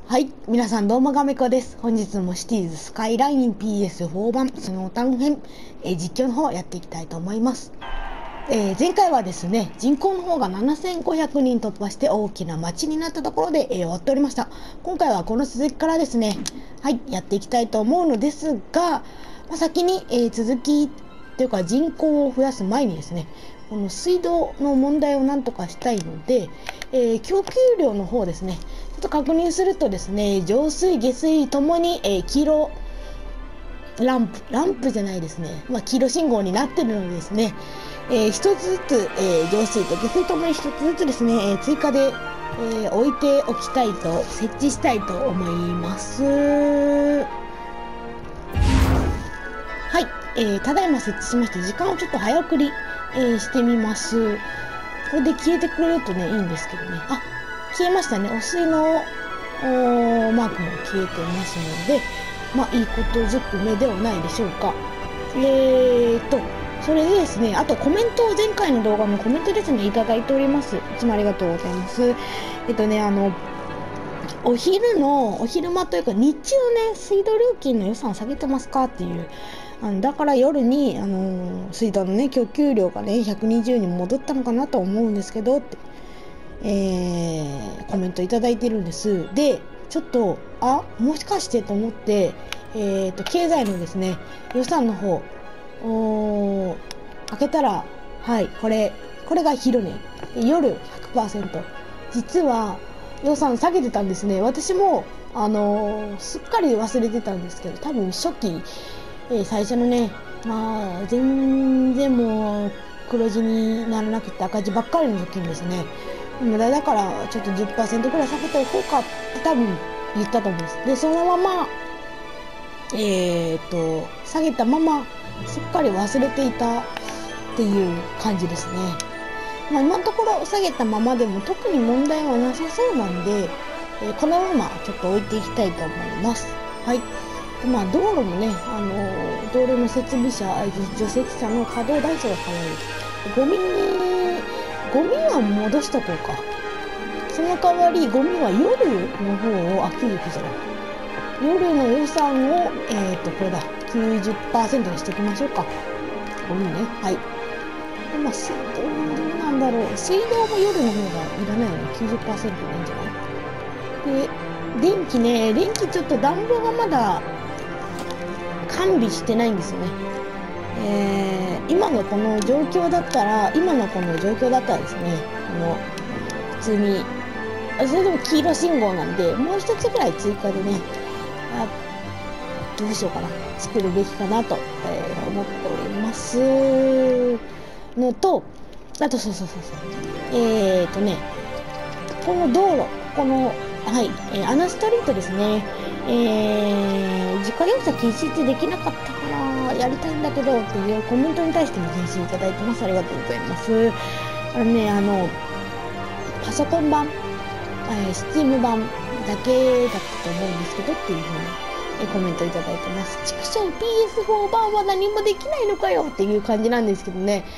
はい、皆さんどうもガメコです。本日もシティーズスカイライン PS4 版スノータウン編、実況の方やっていきたいと思います。前回はですね、人口の方が7500人突破して大きな町になったところで、終わっておりました。今回はこの続きからですね、はい、やっていきたいと思うのですが、先に、続きというか人口を増やす前にですね、この水道の問題をなんとかしたいので、供給量の方ですね、ちょっと確認するとですね、上水下水ともに、黄色ランプじゃないですね、黄色信号になってるのでですね、一つずつ、上水と下水ともに一つずつですね、追加で、置いておきたいと設置したいと思います。はい、ただいま設置しまして、時間をちょっと早送り、してみます。これで消えてくれるとねいいんですけどね。あ、消えましたね。お水のマークも消えてますので、いいことずくめではないでしょうか。それでですね、あとコメントを前回の動画のコメントですね、いただいております。いつもありがとうございます。お昼間というか日中ね、水道料金の予算下げてますかっていう、だから夜に、水道のね供給量がね120に戻ったのかなと思うんですけどって、コメントいただいてるんです。でちょっともしかしてと思って、経済のですね予算の方開けたら、はい、これが昼ね、夜 100%、 実は予算下げてたんですね。私もすっかり忘れてたんですけど、多分初期、最初のね、全然もう黒字にならなくて赤字ばっかりの時にですね、だからちょっと 10% くらい下げておこうかって多分言ったと思うんです。でそのまま下げたまますっかり忘れていたっていう感じですね。今のところ下げたままでも特に問題はなさそうなんで、このままちょっと置いていきたいと思います。はい。道路もね、道路の設備車、除雪車の稼働台数が変わる。ゴミは戻しとこうか。その代わりゴミは夜の方を99じゃない。夜の予算をこれだ 90% にしておきましょうか。ゴミね。はい。で水道どうなんだろう。水道も夜の方がいらないよね。90% でいいんじゃない。で電気ちょっと暖房がまだ完備してないんですよね。今のこの状況だったらですね、普通にそれでも黄色信号なんで、もう一つぐらい追加でね、どうしようかな、作るべきかなと、思っておりますのと、あとこの道路、アナストリートですね、自家用車禁止ってできなかったからやりたいんだけどっていうコメントに対しても返信いただいてます。ありがとうございます。パソコン版、スチーム版だけだったと思うんですけどっていう風にコメントいただいてます。畜生 PS4 版は何もできないのかよっていう感じなんですけどね。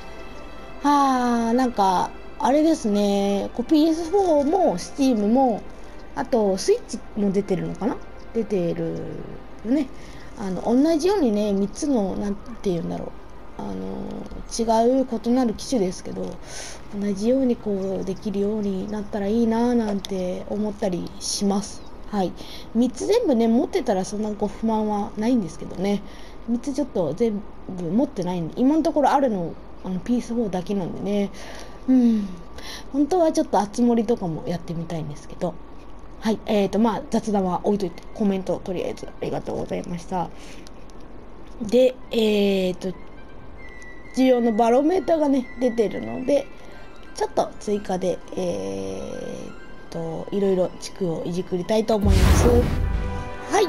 なんかあれですね、PS4 も Steam もあとスイッチも出てるのかな、出てるよね。同じようにね3つのなんていうんだろう、違う異なる機種ですけど、同じようにこうできるようになったらいいななんて思ったりします。はい、3つ全部ね持ってたらそんな不満はないんですけどね、3つちょっと全部持ってないんで、今のところあるのPS4 だけなんでね、本当はちょっと熱盛とかもやってみたいんですけど、はい、雑談は置いといて、コメントとりあえずありがとうございました。で需要のバロメーターがね出てるので、ちょっと追加でいろいろ地区をいじくりたいと思います。はい、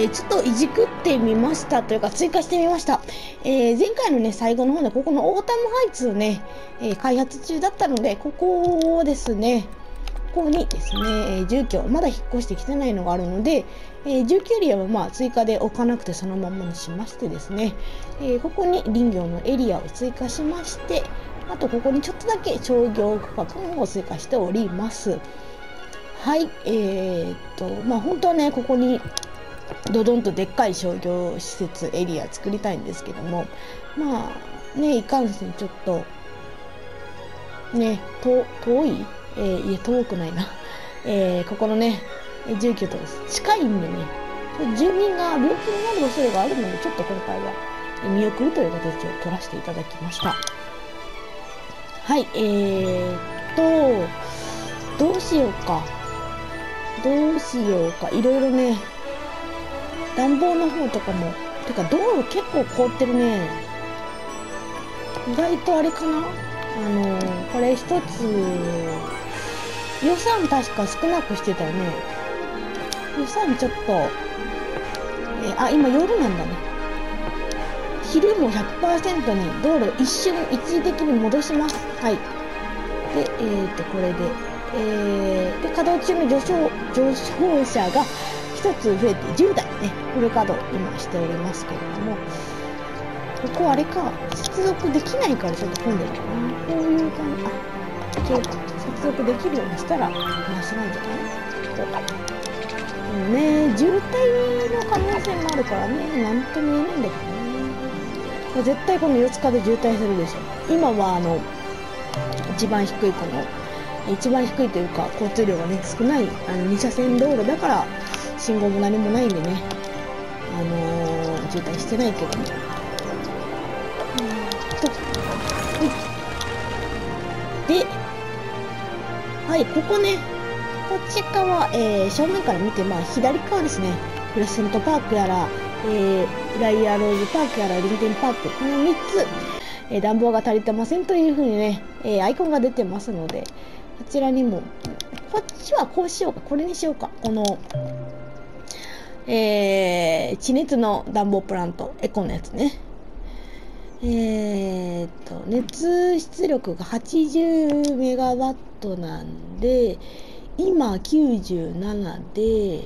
ちょっといじくってみましたというか追加してみました。前回のね最後の方でここのオータムハイツをね、開発中だったので、ここをですね、ここにですね、住居まだ引っ越してきてないのがあるので、住居エリアは追加で置かなくてそのままにしましてですね、ここに林業のエリアを追加しまして、あとここにちょっとだけ商業区画を追加しております。 はい、まあ本当はね、ここにドドンとでっかい商業施設エリア作りたいんですけども、まあね、いかんせんちょっとね、遠い、いや遠くないな、ここのね住居と近いんでね、住民が病気になる恐れがあるので、ちょっと今回は見送るという形を取らせていただきました。はい、どうしようか、いろいろね、暖房の方とかも、てか道路結構凍ってるね。意外とあれかな、これ一つ予算確か少なくしてたよね。予算ちょっと、今夜なんだね。昼も 100% に道路一時的に戻します。はい。で、これで、で、稼働中の上昇車が一つ増えて10台ね、フル稼働今しておりますけれども、ここあれか、接続できないからちょっと混んでるかな。こういう感じ、接続できるようにしたらマシなんじゃない？ね、渋滞の可能性もあるからね、なんとも言えないんだけどね。絶対この四つ角渋滞するでしょ。今は一番低いというか交通量がね少ない2車線道路だから信号も何もないんでね、渋滞してないけども、で、はい、ここね、こっち側、正面から見て、まあ左側ですね、クレセントパークやら、ブライアローズパークやらリンケンパーク、この3つ、暖房が足りてませんというふうにね、アイコンが出てますので、こちらにも、こっちはこうしようか、これにしようか、この、地熱の暖房プラント、エコのやつね。熱出力が80メガワットなんで、今97で、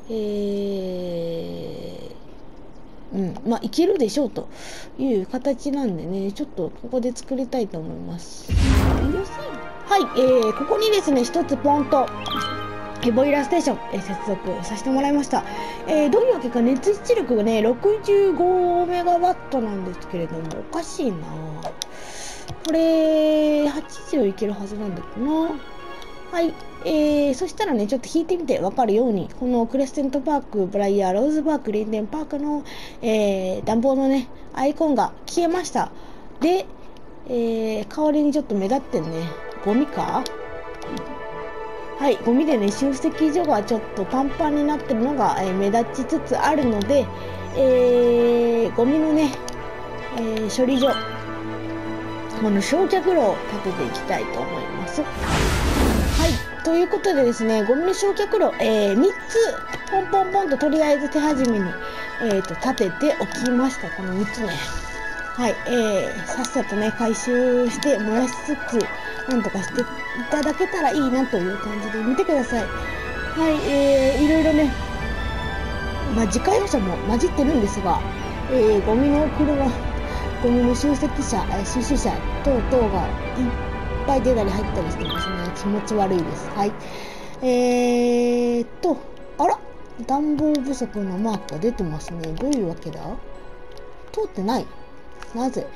まあいけるでしょうという形なんでね、ちょっとここで作りたいと思います。はい、ここにですね、一つポンとボイラーステーション、接続させてもらいました。どういうわけか熱出力がね65メガワットなんですけれども、おかしいな。これ80いけるはずなんだけどな。はい、そしたらね、ちょっと引いてみて分かるように、このクレステントパーク、ブライヤー、ローズパーク、リンデンパークの、暖房のねアイコンが消えました。で、代わりにちょっと目立ってるね、ゴミか。はい、ゴミでね、集積所がちょっとパンパンになってるのが、目立ちつつあるので、ゴミのね、処理所、この焼却炉を立てていきたいと思います。はい、ということでですね、ゴミの焼却炉、3つ、ポンポンポンととりあえず手始めに、立てておきました。この3つね。はい、さっさとね、回収して燃やしつつ、なんとかしていただけたらいいなという感じで見てください。はい、いろいろね、まあ、自家用車も混じってるんですが、ゴミの集積車、収集車等々がいっぱい出たり入ったりしてますね。気持ち悪いです。はい。あら、暖房不足のマークが出てますね。どういうわけだ？通ってない。なぜ？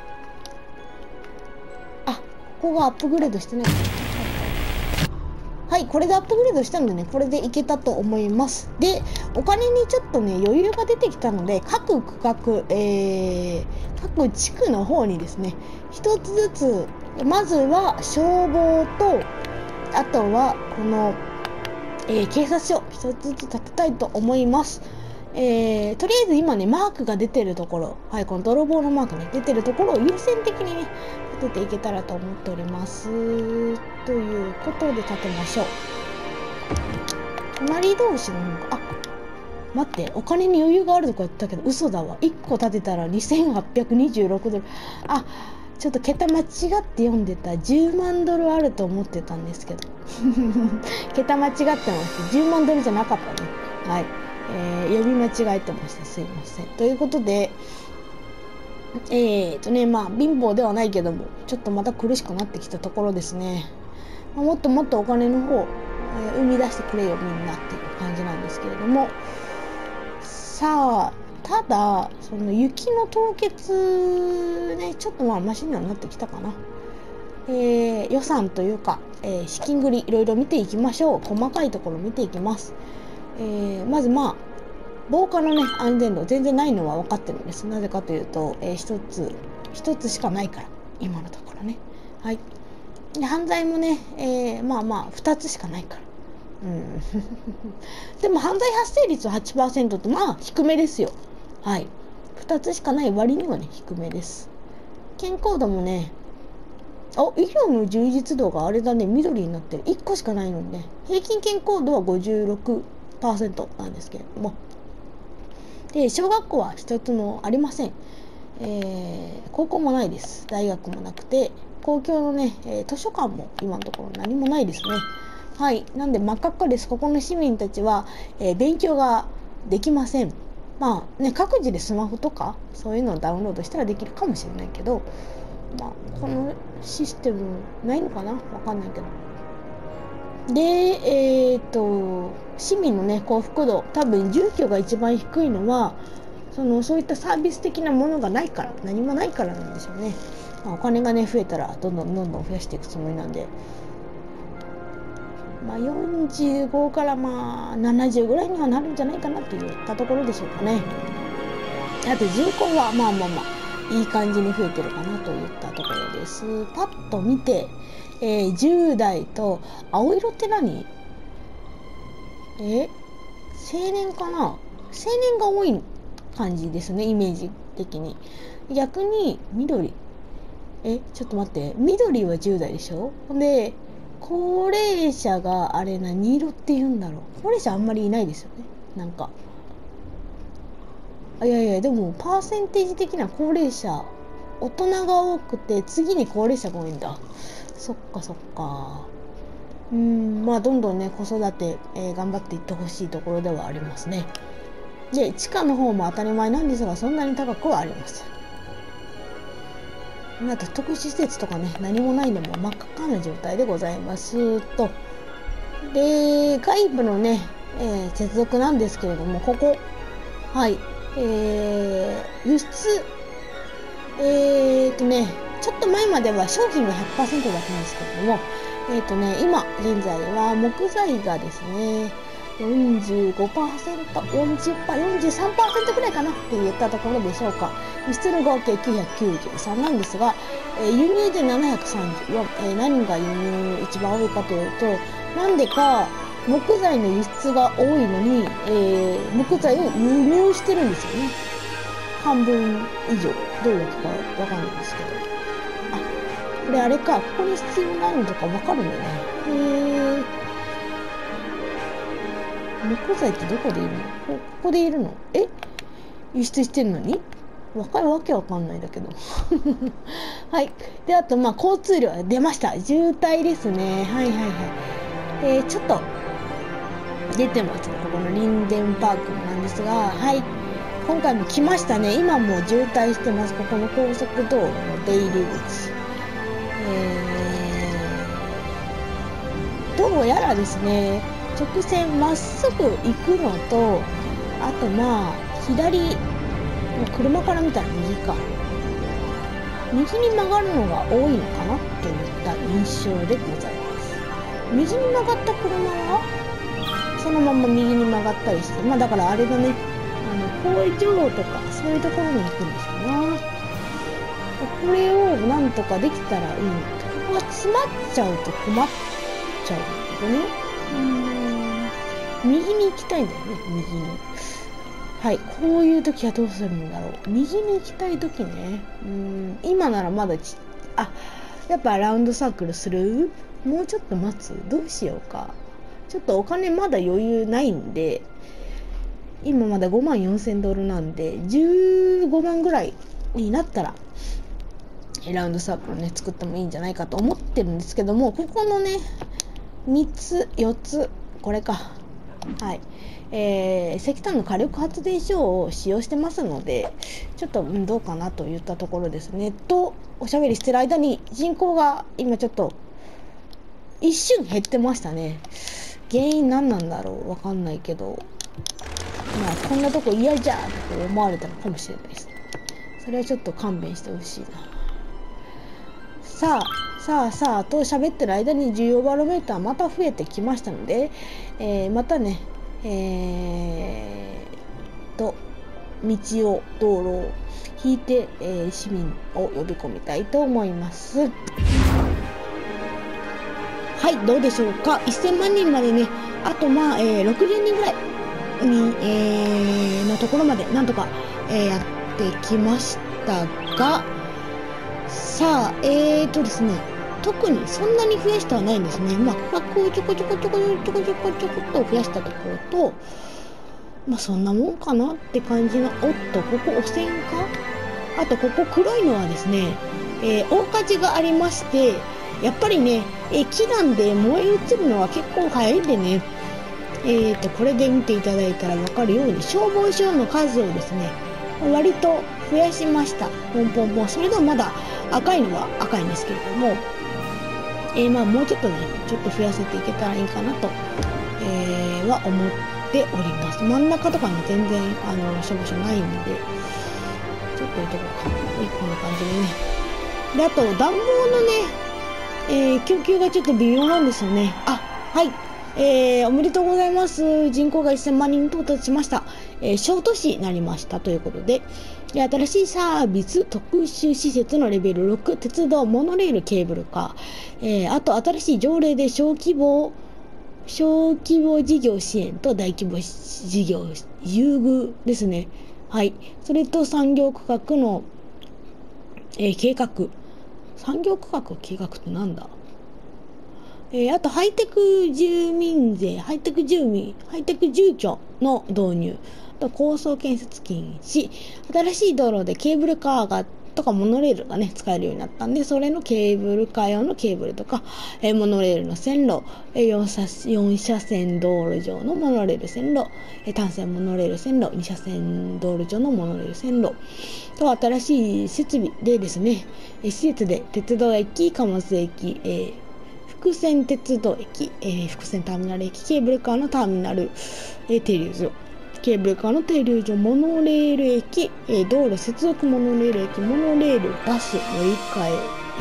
ここがアップグレードしてない。はい、これでアップグレードしたのでね、これでいけたと思います。で、お金にちょっとね、余裕が出てきたので、各区画、各地区の方にですね、一つずつ、まずは消防と、あとはこの、警察署、一つずつ建てたいと思います。とりあえず今ね、マークが出てるところ、はい、この泥棒のマークね、出てるところを優先的にね、立てていけたらと思っております。ということで立てましょう。隣同士の方が、待って、お金に余裕があるとか言ったけど、嘘だわ。1個立てたら2826ドル。ちょっと桁間違って読んでた。10万ドルあると思ってたんですけど。桁間違ってました。10万ドルじゃなかったね。はい。読み間違えてました。すいません。ということで、まあ、貧乏ではないけども、ちょっとまた苦しくなってきたところですね。もっともっとお金の方、 生み出してくれよみんなっていう感じなんですけれども、さあただその雪の凍結ね、ちょっとマシにはなってきたかな。予算というか、資金繰りいろいろ見ていきましょう。細かいところ見ていきます。まず防火のね安全度全然ないのは分かってるんです。なぜかというと、一つしかないから、今のところね。はい。で犯罪もね、2つしかないから、でも犯罪発生率は 8% って低めですよ。はい。2つしかない割にはね低めです。健康度もね、医療の充実度があれだね、緑になってる。1個しかないのにね、平均健康度は 56% なんですけれども、で小学校は一つもありません。高校もないです。大学もなくて、公共のね、図書館も今のところ何もないですね。はい。なんで真っ赤っかです。ここの市民たちは、勉強ができません。各自でスマホとかそういうのをダウンロードしたらできるかもしれないけど、このシステムないのかな、わかんないけど。で、市民のね幸福度、多分住居が一番低いのはそういったサービス的なものがないから、何もないからなんでしょうね。お金がね増えたらどんどん増やしていくつもりなんで、45から70ぐらいにはなるんじゃないかなといったところでしょうかね。あと人口はいい感じに増えてるかなといったところです。パッと見て、10代と青色って何？青年かな？青年が多い感じですね、イメージ的に。逆に緑、ちょっと待って、緑は10代でしょ。で高齢者があれ何色って言うんだろう。高齢者あんまりいないですよね。なんかいやでもパーセンテージ的な高齢者、大人が多くて次に高齢者が多いんだ。そっか。どんどんね子育て、頑張っていってほしいところではありますね。で地価の方も当たり前なんですが、そんなに高くはありません。あと特殊施設とかね何もないのも真っ赤っかな状態でございますと。で外部のね、接続なんですけれども、ここはい輸出ちょっと前までは商品が 100% だったんですけれども、今現在は木材がですね 45%、40%、43% くらいかなって言ったところでしょうか。輸出の合計993なんですが、輸入で734、何が輸入一番多いかというと、なんでか木材の輸出が多いのに、木材を輸入してるんですよね。半分以上。どういうわけかわかんないですけど、これあれか、ここに必要なのとかわかるんだね。木材ってどこでいるの？ここでいるの？輸出してるのにわけわかんないんだけどはい。であと交通量出ました。渋滞ですね。はい。ちょっと出てますね、ここのリンデンパークなんですが、はい、今回も来ましたね。今も渋滞してます。ここの高速道路の出入り口、どうやらですね、直線まっすぐ行くのと、あと左、車から見たら右か、右に曲がるのが多いのかなといった印象でございます。右に曲がった車はそのまま右に曲がったりして、だからあれだね、工場とかそういうところに行くんでしょうな。これをなんとかできたらいいなと。ここが詰まっちゃうと困っちゃうんだけどね。右に行きたいんだよね、右に。はい、こういう時はどうするんだろう。右に行きたい時ね。今ならまだやっぱラウンドサークルする？もうちょっと待つ？どうしようか。ちょっとお金まだ余裕ないんで、今まだ$54,000なんで、15万ぐらいになったらラウンドサークルね作ってもいいんじゃないかと思ってるんですけども、ここのね3つ4つ、これか、はい、石炭の火力発電所を使用してますので、ちょっとどうかなといったところですね。とおしゃべりしてる間に人口が今ちょっと一瞬減ってましたね。 原因何なんだろう、わかんないけど、まあこんなとこ嫌じゃって思われたのかもしれないです。それはちょっと勘弁してほしいな。さあと喋ってる間に需要バロメーターまた増えてきましたので、またね道路を引いて、市民を呼び込みたいと思います。はい、どうでしょうか。1000万人までね、あと60人ぐらいに、のところまでなんとか、やってきましたが、さあですね、特にそんなに増やしてはないんですね。まあ価格をちょこちょこっと増やしたところと、まあそんなもんかなって感じの。おっと、ここ汚染か。あとここ黒いのはですね、大火事がありまして、やっぱりね、木なんで燃え移るのは結構早いんでね、これで見ていただいたら分かるように消防署の数をですね割と増やしました。ポンポンポン。それでもまだ赤いのは赤いんですけれども、まあもうちょっとねちょっと増やせていけたらいいかなと、は思っております。真ん中とかね全然消防署ないんでちょっと置いとこうか。こんな感じでね。であと暖房のね、供給がちょっと微妙なんですよね。はい、おめでとうございます。人口が1000万人到達しました。小都市になりましたということで、新しいサービス特殊施設のレベル6、鉄道モノレールケーブルカー、あと新しい条例で小規模事業支援と大規模事業優遇ですね。はい、それと産業区画の、計画。産業区画計画ってなんだ。あとハイテク住居の導入、あと高層建設禁止、新しい道路でケーブルカーとかモノレールがね使えるようになったんで、それのケーブルカー用のケーブルとか、モノレールの線路、4車線道路上のモノレール線路、単線モノレール線路、2車線道路上のモノレール線路と、新しい設備でですね、施設で鉄道駅、貨物駅、複線鉄道駅、複線ターミナル駅、ケーブルカーのターミナル、停留所、ケーブルカーの停留所、モノレール駅、道路接続モノレール駅、モノレールバス乗り換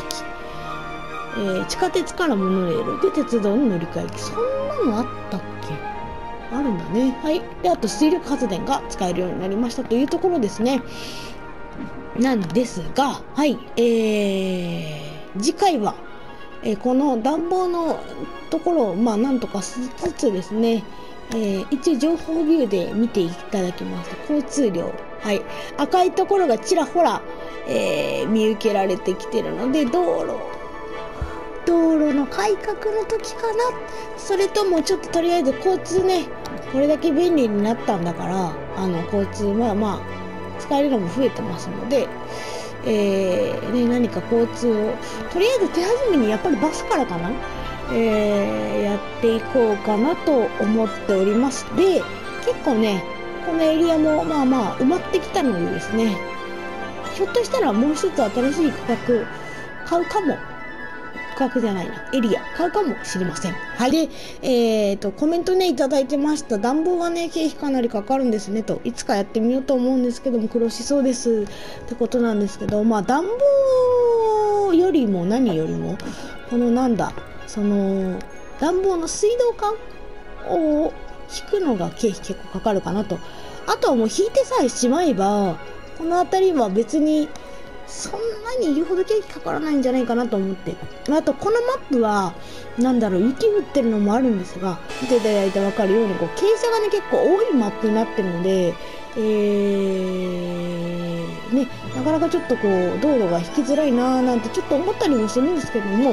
え駅、地下鉄からモノレールで鉄道の乗り換え駅。そんなのあったっけ。あるんだね。はい。であと水力発電が使えるようになりましたというところですね。なんですが、はい、次回はこの暖房のところをなんとかしつつですね、一応情報ビューで見ていただきますと、交通量、はい、赤いところがちらほら、見受けられてきてるので、道路の改革の時かな。それともちょっととりあえず交通ね、これだけ便利になったんだから、交通使えるのも増えてますので、何か交通をとりあえず手始めにやっぱりバスからかな、やっていこうかなと思っております。で結構ねこのエリアも埋まってきたのでですね、ひょっとしたらもう一つ新しい区画買うかも。エリア買うかもしれません。はい。で、コメントねいただいてました。暖房がね経費かなりかかるんですねと、いつかやってみようと思うんですけども苦労しそうですってことなんですけど、暖房よりも何よりもこのその暖房の水道管を引くのが経費結構かかるかなと。あとはもう引いてさえしまえばこの辺りは別にそんなに言うほど経費かからないんじゃないかなと思って、あとこのマップは雪降ってるのもあるんですが、見ていただいて分かるように傾斜がね結構多いマップになってるので、なかなかちょっと道路が引きづらいなーなんてちょっと思ったりもするんですけども、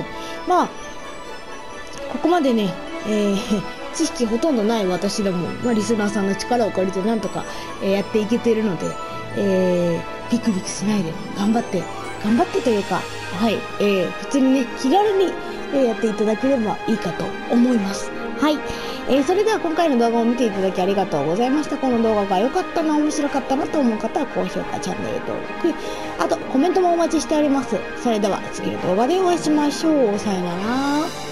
ここまでね、知識ほとんどない私でも、リスナーさんの力を借りてなんとか、やっていけているので、ビクビクしないで頑張ってというか、はい、普通にね気軽に、やっていただければいいかと思います。はい、それでは今回の動画を見ていただきありがとうございました。この動画が良かったな、面白かったなと思う方は高評価、チャンネル登録、あとコメントもお待ちしております。それでは次の動画でお会いしましょう。さよなら。